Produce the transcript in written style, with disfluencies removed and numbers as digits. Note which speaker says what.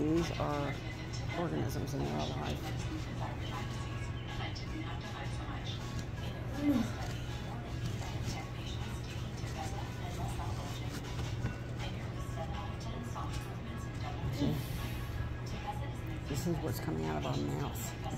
Speaker 1: These are organisms and they're alive. See? This is what's coming out of our mouth.